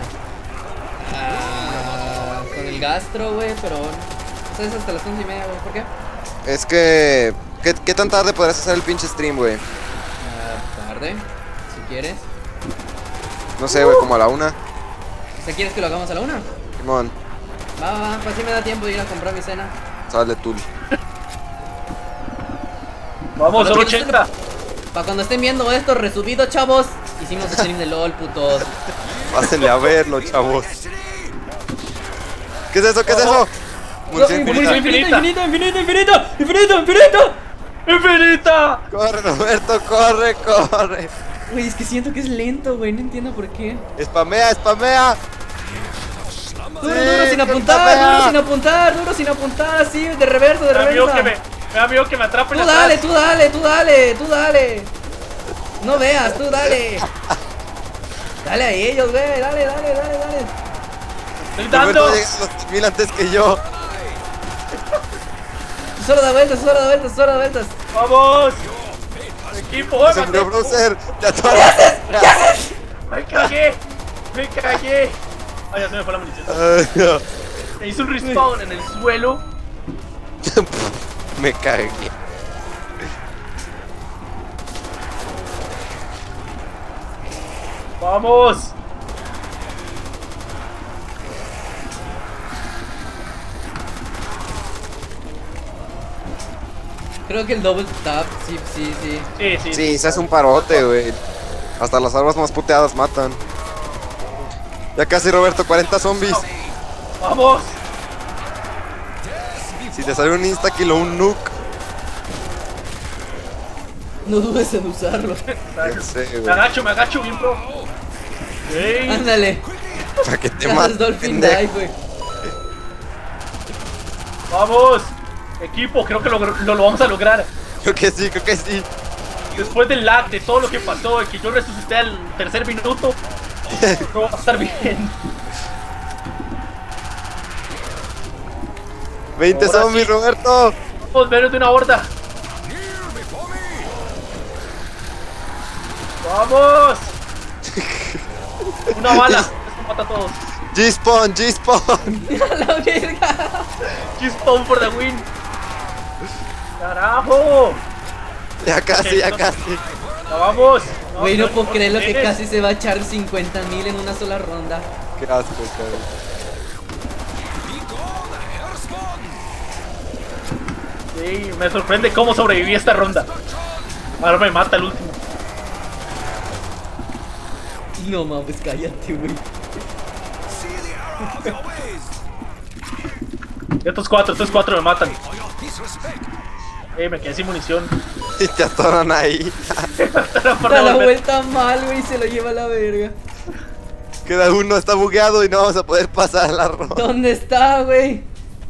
[SPEAKER 3] Con el gastro, güey, pero. ¿Sabes? Hasta las 11:30, güey. ¿Por qué?
[SPEAKER 1] Es que... ¿Qué tan tarde podrás hacer el pinche stream, güey?
[SPEAKER 3] Tarde, si quieres.
[SPEAKER 1] No sé, güey, como a la 1.
[SPEAKER 3] ¿Te quieres que lo hagamos a la 1?
[SPEAKER 1] Simón,
[SPEAKER 3] Va, pues sí me da tiempo de ir a comprar mi cena.
[SPEAKER 1] sale tú.
[SPEAKER 2] Vamos, solo 80.
[SPEAKER 3] Para cuando estén viendo esto resubido, chavos, hicimos stream de LOL, putos.
[SPEAKER 1] Pásenle a verlo, chavos. ¿Qué es eso? ¿Qué es eso? Munición infinita.
[SPEAKER 2] ¡Infinita!
[SPEAKER 1] Corre, Roberto, corre, corre.
[SPEAKER 3] Güey, es que siento que es lento, güey, no entiendo por qué.
[SPEAKER 1] Spamea, spamea.
[SPEAKER 3] Duro,
[SPEAKER 1] Sí,
[SPEAKER 3] duro sin apuntar,
[SPEAKER 1] spamea.
[SPEAKER 3] duro sin apuntar, duro sin apuntar, sí, de reversa, de
[SPEAKER 2] Me da miedo
[SPEAKER 3] reversa.
[SPEAKER 2] que me atrapen
[SPEAKER 3] Tú
[SPEAKER 2] atrás.
[SPEAKER 3] dale, tú dale, tú dale, tú dale. No veas, tú dale. Dale a ellos, güey, dale, dale, dale, dale.
[SPEAKER 2] Estoy
[SPEAKER 1] Roberto
[SPEAKER 2] dando.
[SPEAKER 1] llega a los 1000 antes que yo.
[SPEAKER 3] Solo da vueltas, solo da vueltas, solo da vueltas.
[SPEAKER 2] Vamos. Equipo,
[SPEAKER 1] Se murió
[SPEAKER 2] ¡ómate!
[SPEAKER 1] Browser. Ya todo.
[SPEAKER 2] Me cagué. Me cagué. Ay, ya se me fue la munición.
[SPEAKER 1] Ay, no.
[SPEAKER 2] Me hizo un respawn en el suelo.
[SPEAKER 1] Me cagué.
[SPEAKER 2] Vamos.
[SPEAKER 3] Creo que el double tap, sí, sí, sí.
[SPEAKER 2] Sí.
[SPEAKER 1] Sí, se hace un parote, güey. Hasta las armas más puteadas matan. Ya casi, Roberto, 40 zombies.
[SPEAKER 2] Vamos.
[SPEAKER 1] Si te sale un insta-kill o un nuke.
[SPEAKER 3] No dudes en usarlo.
[SPEAKER 1] Ya sé,
[SPEAKER 2] Me agacho bien, pro. Ey.
[SPEAKER 3] Ándale.
[SPEAKER 1] Para que te
[SPEAKER 3] Haces
[SPEAKER 1] mates,
[SPEAKER 3] Dolphin
[SPEAKER 1] pendejo.
[SPEAKER 3] Dive, güey.
[SPEAKER 2] Vamos. Equipo, creo que lo vamos a lograr.
[SPEAKER 1] Creo que sí, creo que sí.
[SPEAKER 2] Después del lag, de todo lo que pasó, de que yo resucité al tercer minuto, todo va a estar bien.
[SPEAKER 1] 20
[SPEAKER 2] Ahora
[SPEAKER 1] zombies,
[SPEAKER 2] sí.
[SPEAKER 1] Roberto.
[SPEAKER 2] Vamos, menos de una horda. ¡Vamos! Una bala, esto mata a todos.
[SPEAKER 1] G-Spawn, G-Spawn.
[SPEAKER 3] A la verga.
[SPEAKER 2] G-Spawn for the win. ¡Carajo!
[SPEAKER 1] Ya casi, ya casi.
[SPEAKER 2] ¡Ya vamos!
[SPEAKER 3] Güey, no puedo creer lo que
[SPEAKER 2] tienes.
[SPEAKER 3] casi se va a echar 50,000 en una sola ronda.
[SPEAKER 1] Qué asco, cabrón.
[SPEAKER 2] Sí, me sorprende cómo sobreviví esta ronda. Ahora me mata el último.
[SPEAKER 3] No mames, cállate, güey.
[SPEAKER 2] Estos cuatro me matan. Me quedé sin munición.
[SPEAKER 1] Y te atoran ahí.
[SPEAKER 2] Por
[SPEAKER 3] Da la
[SPEAKER 2] devolver.
[SPEAKER 3] vuelta mal, güey, y se lo lleva a la verga.
[SPEAKER 1] Queda uno, está bugueado y no vamos a poder pasar la ronda.
[SPEAKER 3] ¿Dónde está, güey?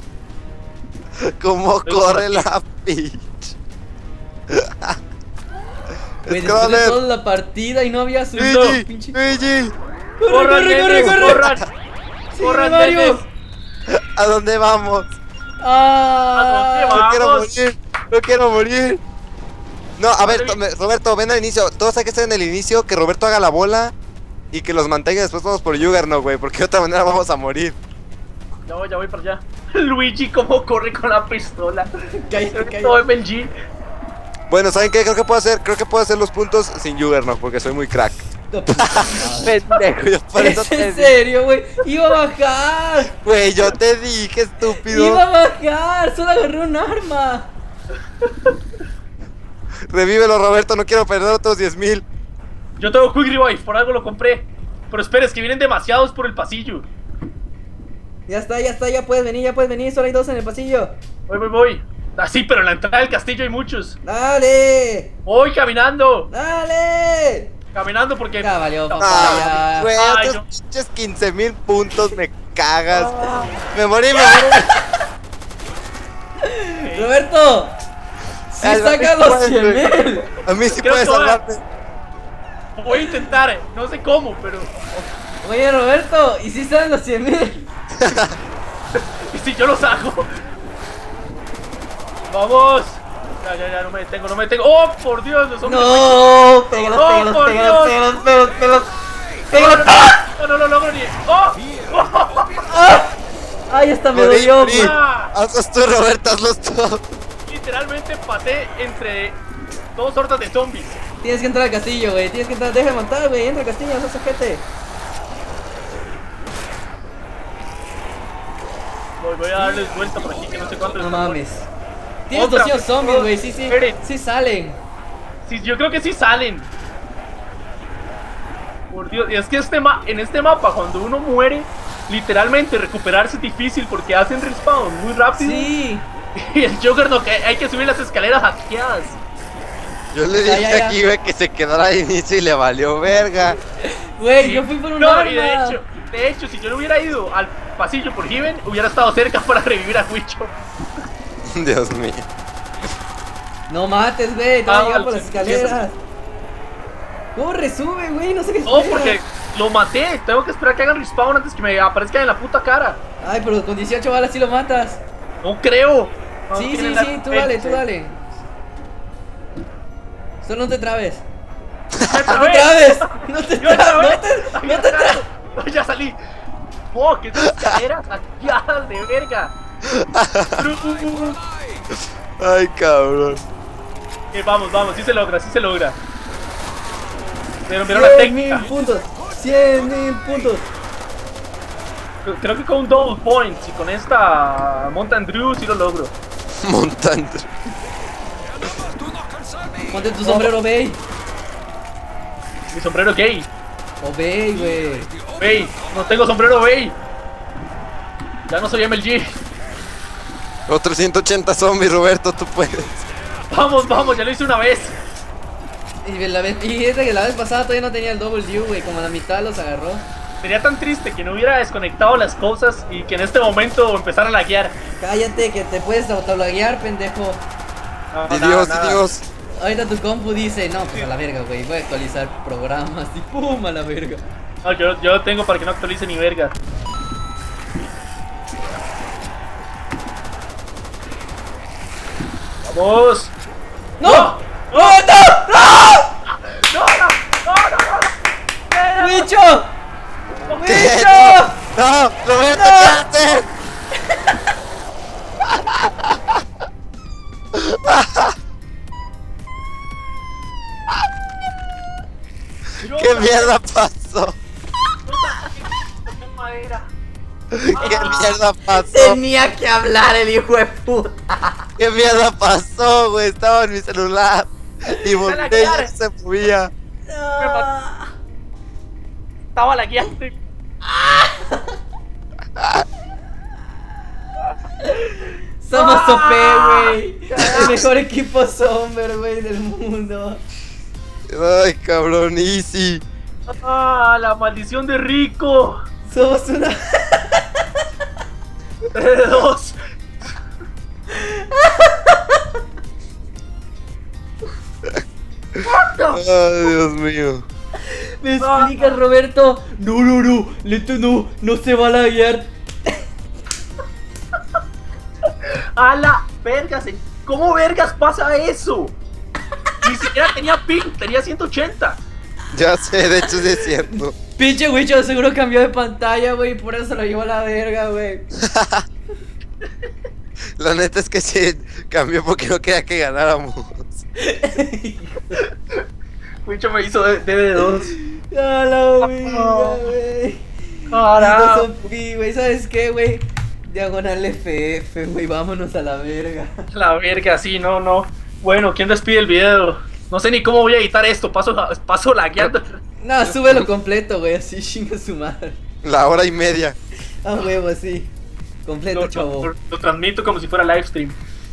[SPEAKER 1] ¿Cómo corre la pitch?
[SPEAKER 3] Güey, después de
[SPEAKER 1] Scroller.
[SPEAKER 3] toda la partida y no había subido.
[SPEAKER 1] Luigi,
[SPEAKER 3] Pinche...
[SPEAKER 1] Luigi.
[SPEAKER 2] ¡Corran, nenes! ¡Corran!
[SPEAKER 3] Sí,
[SPEAKER 2] ¡Corran,
[SPEAKER 3] Mario.
[SPEAKER 2] nenes!
[SPEAKER 1] ¿A dónde vamos?
[SPEAKER 3] Ah,
[SPEAKER 2] ¿A dónde
[SPEAKER 1] No quiero
[SPEAKER 2] Vamos.
[SPEAKER 1] morir, no quiero morir. No, a ver,
[SPEAKER 2] Madre mía.
[SPEAKER 1] Roberto, ven al inicio. Todos hay que estar en el inicio, que Roberto haga la bola y que los mantenga. Después vamos por Juggernaut, güey, porque de otra manera vamos a morir.
[SPEAKER 2] Ya voy para allá. Luigi, cómo corre con la pistola.
[SPEAKER 3] cállate,
[SPEAKER 2] Todo
[SPEAKER 3] cállate.
[SPEAKER 2] MLG.
[SPEAKER 1] Bueno, ¿saben qué? Creo que puedo hacer los puntos sin Juggernaut, porque soy muy crack.
[SPEAKER 3] No, puta madre.
[SPEAKER 1] Pendejo, yo por eso
[SPEAKER 3] ¿Es
[SPEAKER 1] te
[SPEAKER 3] en
[SPEAKER 1] dije.
[SPEAKER 3] serio, güey? Iba a bajar.
[SPEAKER 1] Güey, yo te dije, estúpido.
[SPEAKER 3] Iba a bajar. Solo agarré un arma.
[SPEAKER 1] Revívelo, Roberto, no quiero perder otros 10,000.
[SPEAKER 2] Yo tengo Quick Revive, por algo lo compré. Pero esperes, que vienen demasiados por el pasillo.
[SPEAKER 3] Ya está, ya puedes venir. Solo hay dos en el pasillo.
[SPEAKER 2] Voy. Ah, sí, pero en la entrada del castillo hay muchos.
[SPEAKER 3] Dale.
[SPEAKER 2] Voy caminando.
[SPEAKER 3] Dale.
[SPEAKER 2] Caminando porque...
[SPEAKER 3] Ya valió,
[SPEAKER 2] No,
[SPEAKER 3] papá.
[SPEAKER 1] Ah, güey,
[SPEAKER 2] Ay,
[SPEAKER 1] otros pinches 15,000 puntos, me cagas.
[SPEAKER 2] Ah.
[SPEAKER 1] Me morí.
[SPEAKER 3] Roberto. Si
[SPEAKER 1] Ay,
[SPEAKER 3] saca
[SPEAKER 1] no
[SPEAKER 3] los
[SPEAKER 1] puedes,
[SPEAKER 3] 100,000.
[SPEAKER 1] A mí sí
[SPEAKER 2] Creo
[SPEAKER 1] puedes
[SPEAKER 2] que ahora-
[SPEAKER 1] salvarme.
[SPEAKER 2] Voy a intentar, no sé cómo, pero...
[SPEAKER 3] Oye, Roberto, ¿y si salen los 100,000?
[SPEAKER 2] ¿Y si yo los hago? ¡Vamos! Ya, no me detengo. ¡Oh, por Dios! Los hombres...
[SPEAKER 3] No, pégalos.
[SPEAKER 2] No, por Dios.
[SPEAKER 3] Pégalos.
[SPEAKER 2] No lo logro ni... ¡Oh!
[SPEAKER 3] Ay, hasta me
[SPEAKER 1] Morí,
[SPEAKER 3] dolió,
[SPEAKER 1] morí.
[SPEAKER 3] güey.
[SPEAKER 2] Ah.
[SPEAKER 1] Hazlos tú, Roberto, hazlos tú.
[SPEAKER 2] Literalmente pasé entre dos hordas de zombies.
[SPEAKER 3] Tienes que entrar al castillo, güey. Deja de montar, güey. Entra al castillo, no seas ojete.
[SPEAKER 2] Voy a darles vuelta por aquí, que no sé cuánto.
[SPEAKER 3] No mames. Tienes
[SPEAKER 2] Otra,
[SPEAKER 3] 200 zombies, güey. Sí, sí.
[SPEAKER 2] esperen.
[SPEAKER 3] Sí salen.
[SPEAKER 2] Sí, yo creo que sí salen. Por Dios, y es que en este mapa, cuando uno muere, literalmente recuperarse es difícil porque hacen respawn muy rápido.
[SPEAKER 3] Sí.
[SPEAKER 2] Y el Juggernaut, que hay que subir las escaleras hackeadas.
[SPEAKER 1] Yo le dije aquí, güey, que se quedara al inicio y le valió verga.
[SPEAKER 3] Güey, yo fui por un
[SPEAKER 2] No,
[SPEAKER 3] arma.
[SPEAKER 2] y de hecho, si yo no hubiera ido al pasillo por Heaven, hubiera estado cerca para revivir a Wicho.
[SPEAKER 1] Dios mío.
[SPEAKER 3] No mates, güey. Te
[SPEAKER 2] Ah,
[SPEAKER 3] voy a llegar por
[SPEAKER 2] sí,
[SPEAKER 3] las escaleras. Corre, sube, güey. No sé qué
[SPEAKER 2] No,
[SPEAKER 3] espera.
[SPEAKER 2] porque lo maté. Tengo que esperar que hagan respawn antes que me aparezcan en la puta cara.
[SPEAKER 3] Ay, pero con 18 balas sí lo matas.
[SPEAKER 2] No creo. No
[SPEAKER 3] Sí,
[SPEAKER 2] tienen
[SPEAKER 3] sí,
[SPEAKER 2] la
[SPEAKER 3] sí. Tú dale, tú
[SPEAKER 2] potencia.
[SPEAKER 3] dale. Solo no te trabes.
[SPEAKER 2] ¡Otra
[SPEAKER 3] No te
[SPEAKER 2] vez!
[SPEAKER 3] trabes. No te
[SPEAKER 2] ¡Yo otra
[SPEAKER 3] trabes.
[SPEAKER 2] vez!
[SPEAKER 3] No te trabes.
[SPEAKER 2] Ya salí. ¡Oh, qué escaleras hackeadas de verga!
[SPEAKER 1] Ay, cabrón.
[SPEAKER 2] Vamos, vamos, sí se logra, sí se logra. Pero mira la técnica.
[SPEAKER 3] 100.000 puntos. 100.000 puntos.
[SPEAKER 2] Creo que con un double point y con esta Mountain Drew sí lo logro.
[SPEAKER 1] Montando.
[SPEAKER 3] Ponte tu sombrero, Bey.
[SPEAKER 2] Mi sombrero gay.
[SPEAKER 3] O Bey, güey.
[SPEAKER 2] Bey, no tengo sombrero Bey. Ya no soy MLG.
[SPEAKER 1] Otros 180 zombies, Roberto, tú puedes.
[SPEAKER 2] Vamos, vamos, ya lo hice una vez.
[SPEAKER 3] Y es de que la vez pasada todavía no tenía el double U, güey. Como a la mitad los agarró.
[SPEAKER 2] Sería tan triste que no hubiera desconectado las cosas y que en este momento empezara a laguear.
[SPEAKER 3] Cállate, que te puedes autolaguear, pendejo.
[SPEAKER 2] No,
[SPEAKER 1] Di
[SPEAKER 2] nada,
[SPEAKER 1] Dios,
[SPEAKER 2] nada.
[SPEAKER 1] di Dios.
[SPEAKER 3] Ahorita tu compu dice, no, pues a la verga, güey. Voy a actualizar programas y pum, a la verga.
[SPEAKER 2] No, yo lo tengo para que no actualice ni verga. ¡Vamos!
[SPEAKER 3] ¡No!
[SPEAKER 2] ¡No!
[SPEAKER 3] ¡No! ¡No!
[SPEAKER 2] ¡No, no! ¡No, no, no!
[SPEAKER 3] ¡No! ¡Bicho!
[SPEAKER 1] ¿Qué?
[SPEAKER 3] ¡Bicho!
[SPEAKER 1] ¡No! ¡Roberto,
[SPEAKER 3] ¡No!
[SPEAKER 1] qué haces! ¿Qué mierda pasó?
[SPEAKER 2] Madera.
[SPEAKER 1] ¿Qué mierda pasó?
[SPEAKER 3] Tenía que hablar el hijo de puta.
[SPEAKER 1] ¿Qué mierda pasó, güey? Estaba en mi celular y volteé y
[SPEAKER 2] cara.
[SPEAKER 1] ya se movía.
[SPEAKER 2] Estaba lagueando.
[SPEAKER 3] Somos OP, güey. El mejor equipo Somber, güey, del mundo.
[SPEAKER 1] Ay, cabrón, easy.
[SPEAKER 2] ¡Ah, la maldición de Rico!
[SPEAKER 3] Somos una...
[SPEAKER 2] 3-2.
[SPEAKER 1] Ay, Dios mío.
[SPEAKER 3] ¿Me explicas, Roberto? No, no, no. Leto no se va a laguear.
[SPEAKER 2] ¡A la verga! ¿Cómo vergas pasa eso? Ni siquiera tenía ping, tenía 180.
[SPEAKER 1] Ya sé, de hecho sí es cierto.
[SPEAKER 3] Pinche Wicho seguro cambió de pantalla, güey. Por eso se lo llevó a la verga, güey.
[SPEAKER 1] La neta es que sí cambió porque no quería que ganáramos.
[SPEAKER 2] Wicho me hizo DD2.
[SPEAKER 3] A la verga, güey.
[SPEAKER 2] Carajo.
[SPEAKER 3] Y, güey, ¿sabes qué, güey? Diagonal FF, güey. Vámonos a la verga.
[SPEAKER 2] La verga, sí, no, no. Bueno, ¿quién despide el video? No sé ni cómo voy a editar esto. Paso lagueando.
[SPEAKER 3] No, súbelo completo, güey. Así chinga su madre.
[SPEAKER 1] La hora y media.
[SPEAKER 3] A huevo, sí. Completo, chavo.
[SPEAKER 2] Lo transmito como si fuera livestream.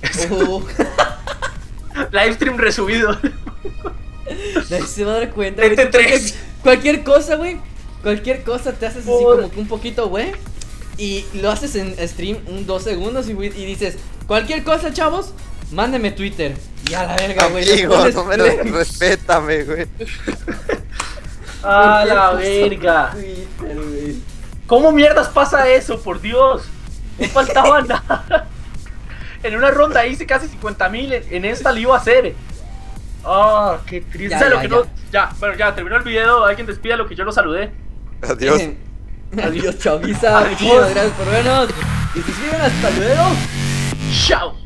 [SPEAKER 2] Livestream resubido.
[SPEAKER 3] Nadie se va a dar cuenta, güey.
[SPEAKER 2] 23.
[SPEAKER 3] Cualquier cosa, güey. Cualquier cosa te haces así como que un poquito, güey. Y lo haces en stream 2 segundos y dices, cualquier cosa, chavos, mándeme Twitter. Y a la verga, güey.
[SPEAKER 1] Amigo, no me lo respétame, güey.
[SPEAKER 2] A la verga.
[SPEAKER 3] Twitter, güey.
[SPEAKER 2] ¿Cómo mierdas pasa eso? Por Dios. No faltaba nada. En una ronda hice casi 50,000. En esta lo iba a hacer. Ah, qué triste.
[SPEAKER 3] Ya,
[SPEAKER 2] O sea, lo
[SPEAKER 3] ya,
[SPEAKER 2] que
[SPEAKER 3] ya.
[SPEAKER 2] no. Ya, bueno, ya terminó el video. Alguien despida lo que yo lo saludé.
[SPEAKER 1] Adiós.
[SPEAKER 3] Adiós, chaviza.
[SPEAKER 2] Adiós.
[SPEAKER 3] Muchísimas gracias por vernos. Y se siguen hasta luego.
[SPEAKER 2] Chao.